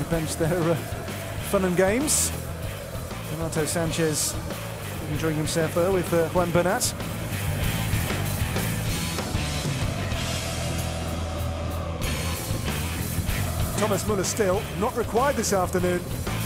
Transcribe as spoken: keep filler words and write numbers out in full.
bench their uh, fun and games. Renato Sanches enjoying himself there with uh, Juan Bernat. Thomas Müller still not required this afternoon.